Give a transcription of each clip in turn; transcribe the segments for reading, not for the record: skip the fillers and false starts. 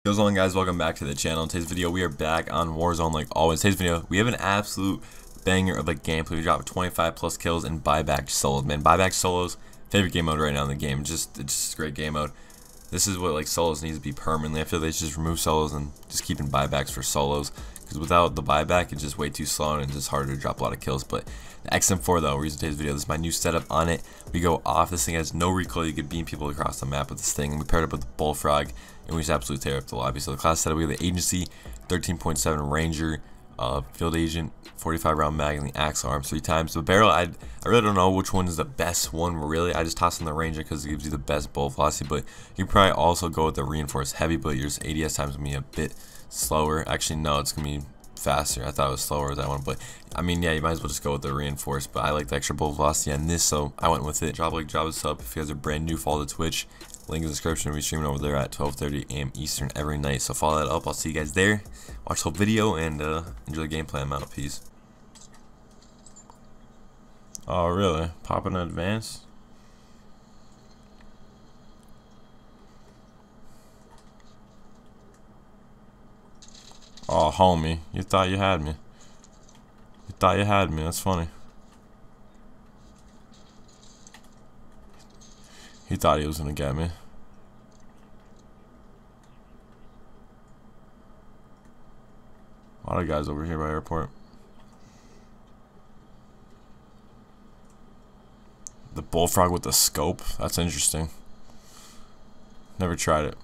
What's going on, guys? Welcome back to the channel. In today's video, we are back on Warzone like always. Today's video, we have an absolute banger of a gameplay. We dropped 25 plus kills and buyback solos. Man, buyback solos, favorite game mode right now in the game. It's just a great game mode. This is what like solos needs to be permanently. I feel they should just remove solos and just keeping buybacks for solos. Because without the buyback, it's just way too slow and it's just harder to drop a lot of kills. But the XM4 though, reason today's video, this is my new setup on it. We go off. This thing has no recoil. You can beam people across the map with this thing. And we paired up with the Bullfrog, and we just absolutely tear up the lobby. So the class setup, we have the Agency, 13.7 Ranger, Field Agent, 45 round mag, and the Axe Arm 3 times. The barrel, I really don't know which one is the best one. Really, I just toss in the Ranger because it gives you the best bullet velocity. But you can probably also go with the Reinforced Heavy, but your ADS time is gonna be a bit slower. Actually, no, it's gonna be faster. I thought it was slower with that one, but I mean, yeah, you might as well just go with the Reinforced. But I like the extra bullet velocity on this, so I went with it. Drop a sub if you guys are brand new. Follow the Twitch link in the description. We're streaming over there at 12:30 a.m. Eastern every night, so follow that up. I'll see you guys there. Watch the whole video and enjoy the gameplay. I'm out. Peace. Oh really? Pop in advance? Oh homie, you thought you had me. You thought you had me. That's funny. He thought he was gonna get me. A lot of guys over here by airport. The Bullfrog with the scope. That's interesting. Never tried it.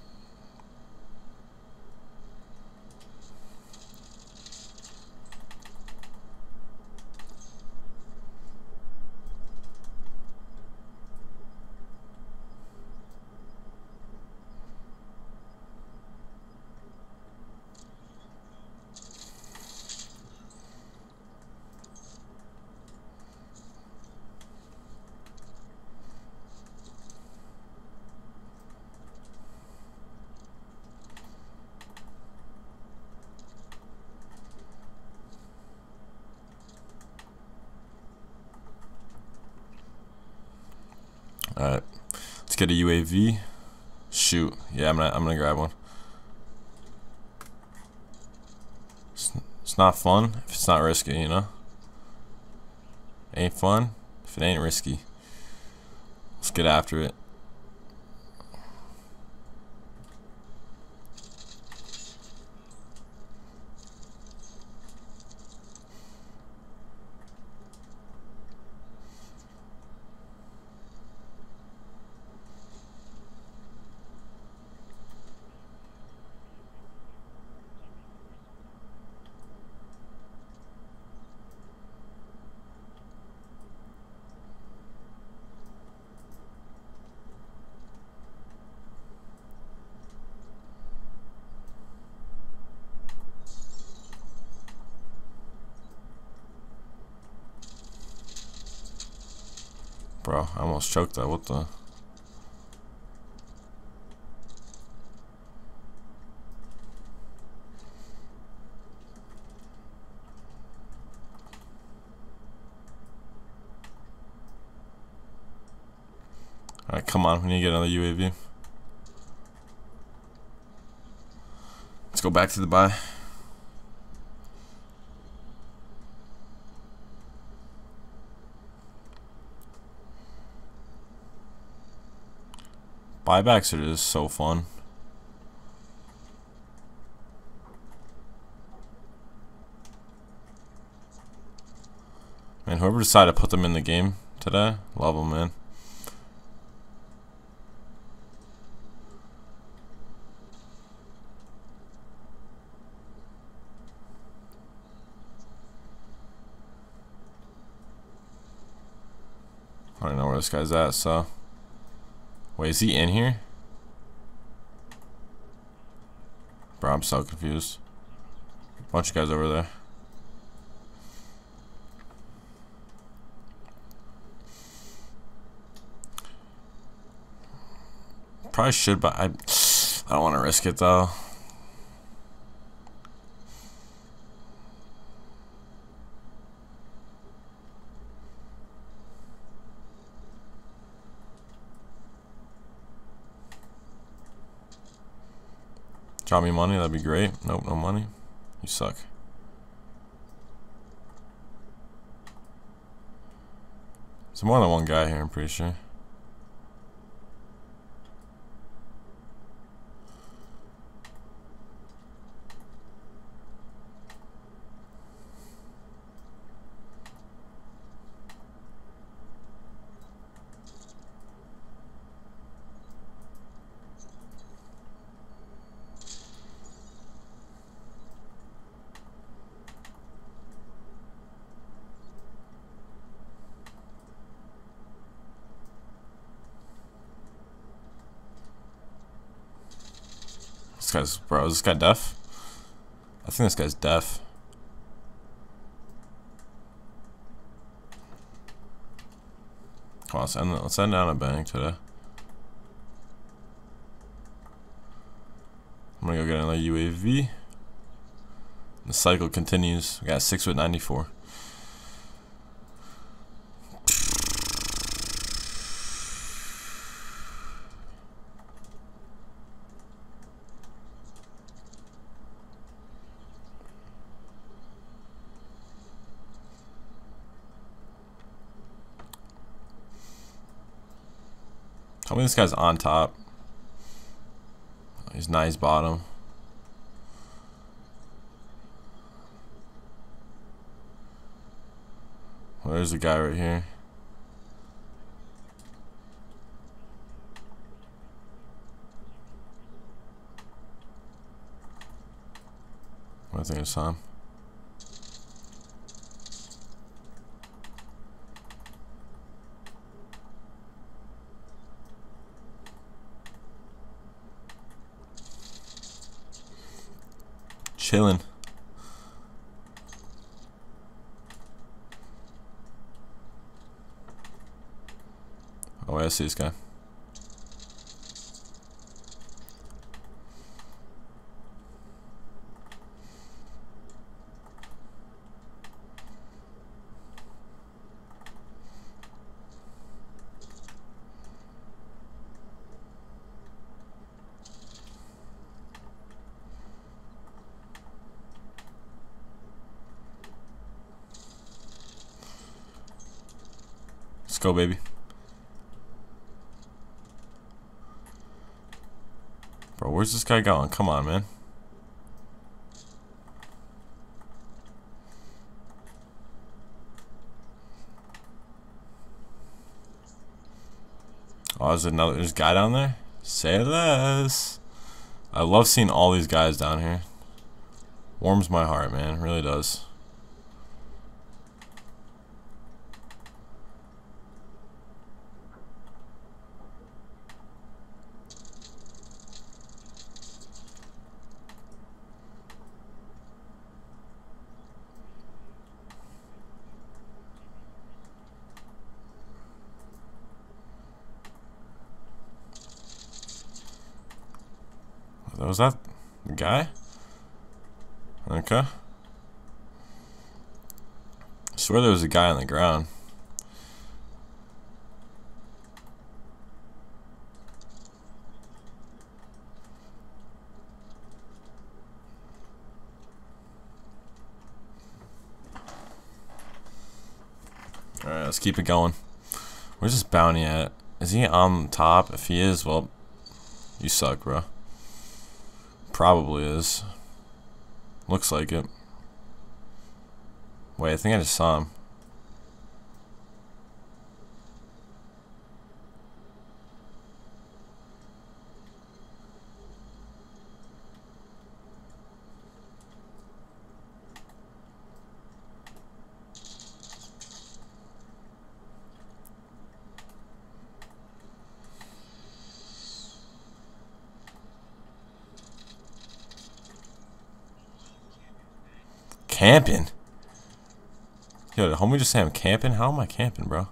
Alright, let's get a UAV. Shoot, yeah, I'm gonna grab one. It's not fun if it's not risky, you know. Ain't fun if it ain't risky. Let's get after it. Bro, I almost choked that. What the? Alright, come on. We need to get another UAV. Let's go back to the buy. Buybacks are just so fun. Man, whoever decided to put them in the game today, love them, man. I don't know where this guy's at, so. Wait, is he in here? Bro, I'm so confused. Bunch of guys over there. Probably should, but I don't want to risk it though. Drop me money, that'd be great. Nope, no money. You suck. There's more than one guy here, I'm pretty sure. This guy's, bro, is this guy deaf? I think this guy's deaf. Come on, let's send down a bank today. I'm gonna go get another UAV. The cycle continues. We got 6 with 94. Tell me this guy's on top. He's nice bottom. Well, there's a guy right here. I think I saw him. Chilling. Oh, I see this guy. Let's go, baby. Bro, where's this guy going? Come on, man. Oh, there's a guy down there? Say less. I love seeing all these guys down here. Warms my heart, man. It really does. Was that the guy? Okay. I swear there was a guy on the ground. Alright, let's keep it going. Where's this bounty at? Is he on top? If he is, well, you suck, bro. Probably is. Looks like it. Wait, I think I just saw him. Camping? Yo, did homie just say I'm camping? How am I camping, bro?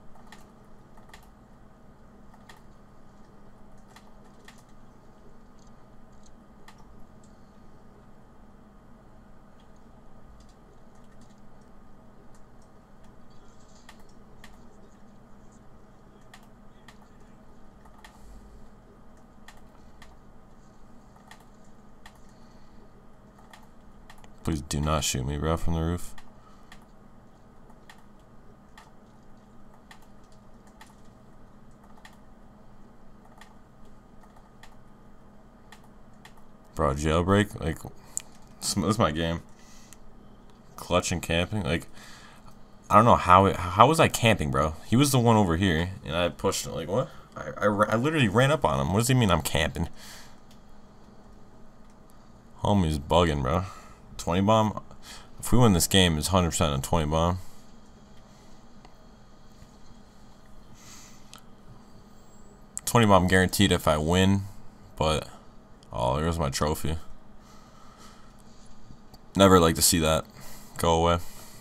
Please do not shoot me, bro, from the roof. Bro, jailbreak? Like, this is my game. Clutch and camping? Like, I don't know how was I camping, bro? He was the one over here, and I pushed it. Like, what? I literally ran up on him. What does he mean I'm camping? Homie's bugging, bro. 20 bomb? If we win this game, it's 100% a 20 bomb. $20 bomb guaranteed if I win, but oh, there's my trophy. Never like to see that go away.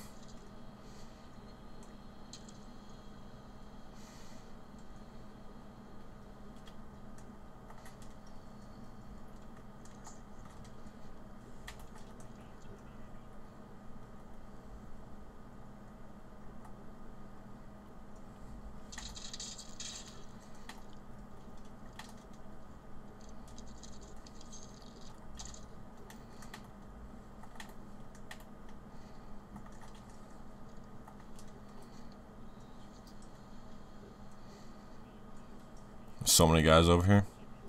So many guys over here.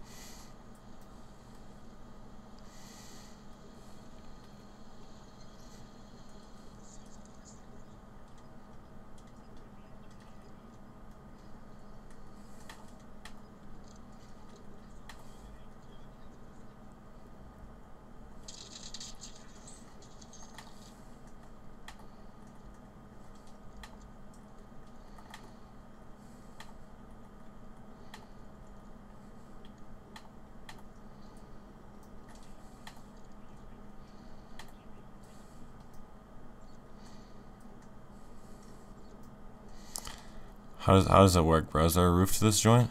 How does it work, bro? Is there a roof to this joint?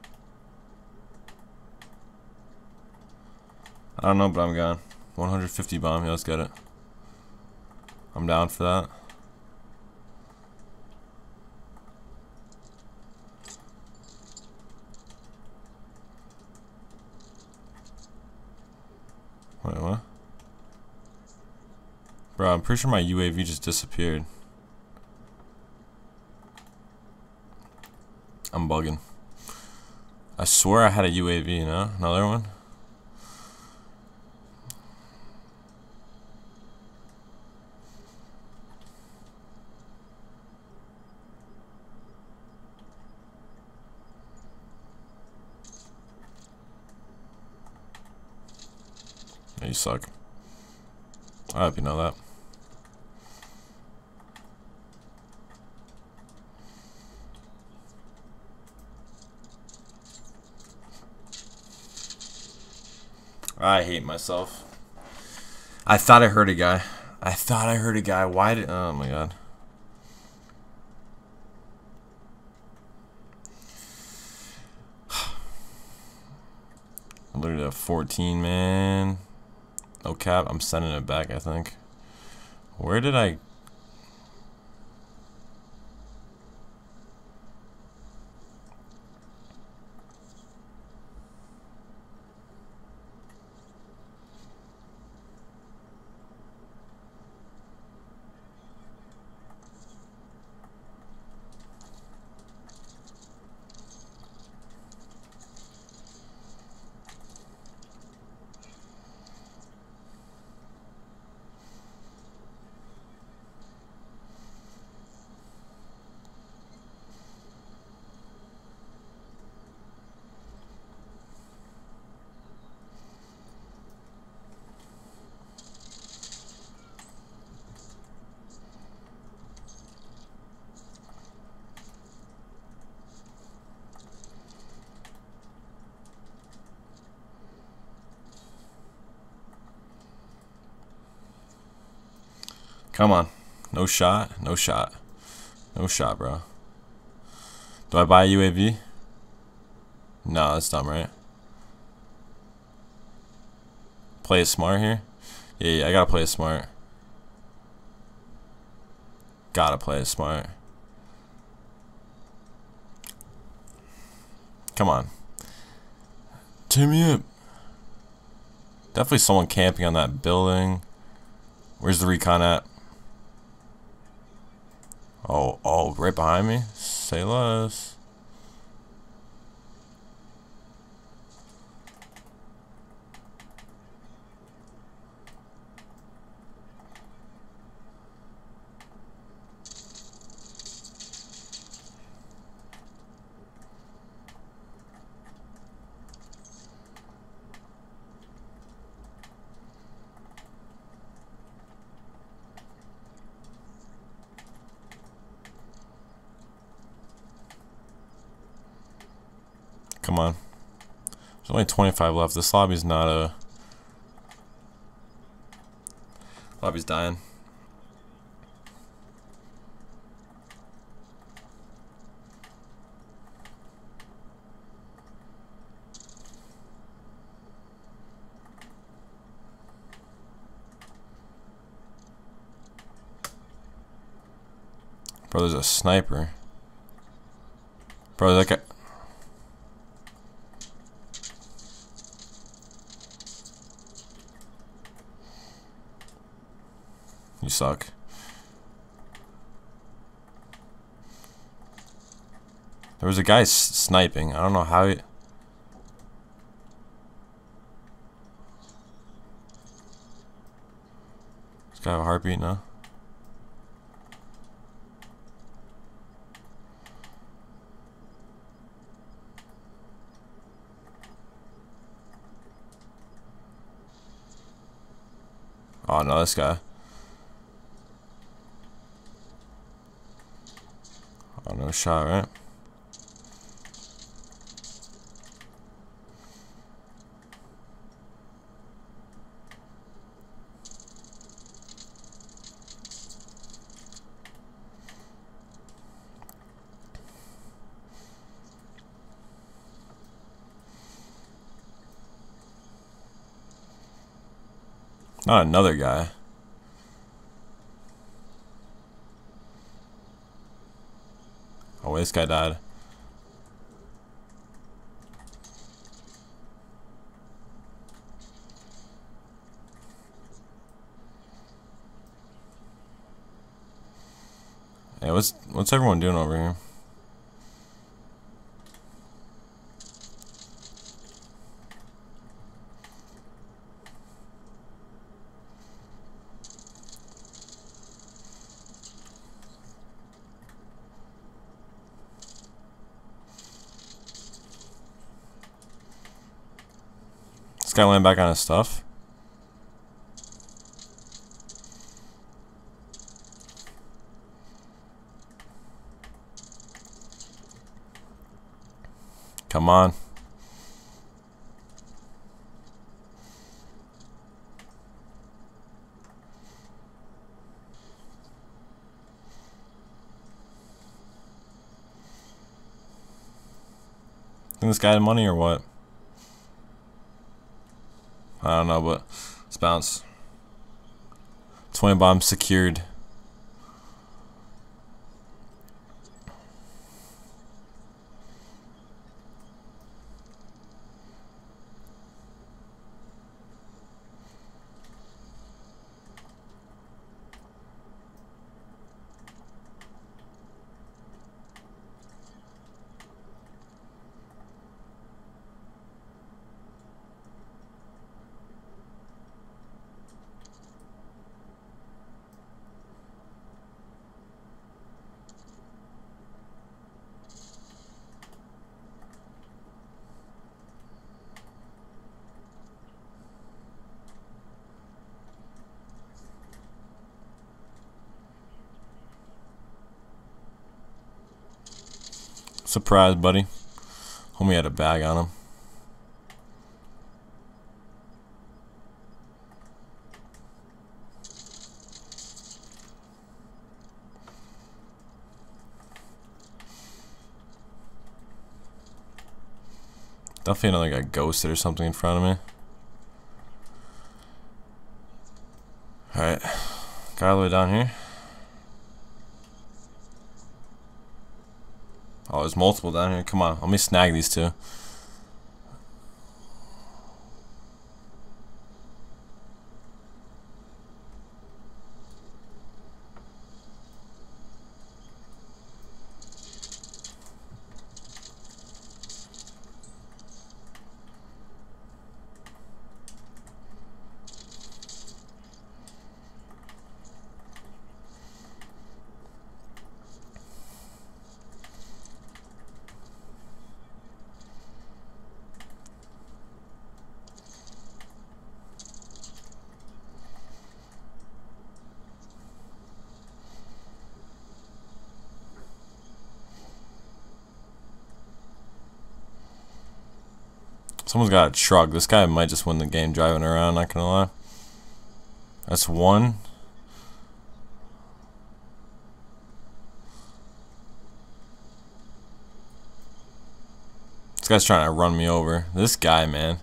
I don't know, but I'm gone. 150 bomb. Yeah, let's get it. I'm down for that. Wait, what? Bro, I'm pretty sure my UAV just disappeared. I'm bugging. I swear I had a UAV, you know? Another one? Yeah, you suck. I hope you know that. I hate myself. I thought I heard a guy. Why did... Oh my god. I'm literally at 14, man. No cap. I'm sending it back, I think. Where did I... Come on. No shot. No shot. No shot, bro. Do I buy a UAV? No, that's dumb, right? Play it smart here? Yeah, I gotta play it smart. Gotta play it smart. Come on. Team me up. Definitely someone camping on that building. Where's the recon at? Oh, right behind me? Say less. Come on. There's only 25 left. This lobby's not a... Lobby's dying. Bro, there's a sniper. Bro, that guy... You suck. There was a guy sniping. I don't know how he... This guy have a heartbeat now? Oh no, this guy. Oh, no shot, right? Not another guy. Oh, this guy died. Hey, what's everyone doing over here? This guy went back on his stuff. Come on. Think this guy had money or what? I don't know, but let's bounce. 20 bombs secured. Surprise, buddy. Homie had a bag on him. Definitely another guy ghosted or something in front of me. Alright. Guy all the way down here. Oh, there's multiple down here. Come on, let me snag these two. Someone's got a truck. This guy might just win the game driving around, not gonna lie. That's one. This guy's trying to run me over. This guy, man.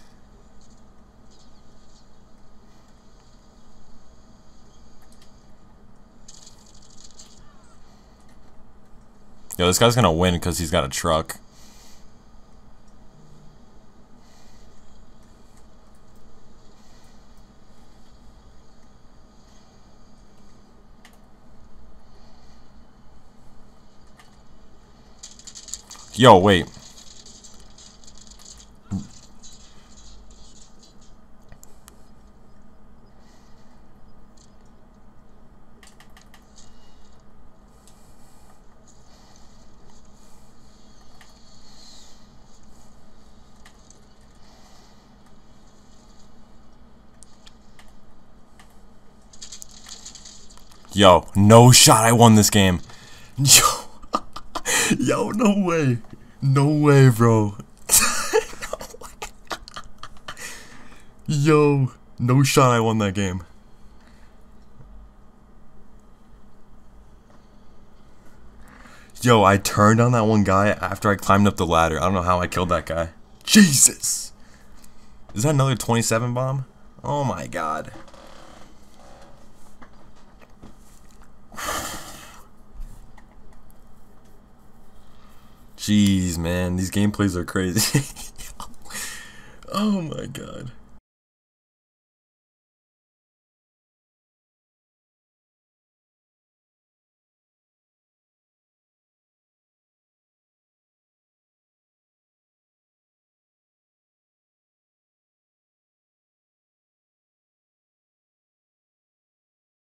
Yo, this guy's gonna win because he's got a truck. Yo, wait. Yo, no shot I won this game. Yo, yo, no way. No way, bro. No way. Yo, no shot I won that game. Yo, I turned on that one guy after I climbed up the ladder. I don't know how I killed that guy. Jesus. Is that another 27 bomb? Oh my god. Jeez, man, these gameplays are crazy. Oh my god.